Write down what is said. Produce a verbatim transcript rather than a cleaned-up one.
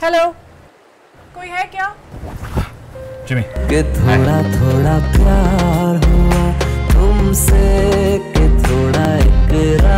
Hello, कोई है क्या? जिमी कि थोड़ा थोड़ा प्यार हुआ तुमसे, कि थोड़ा इकरार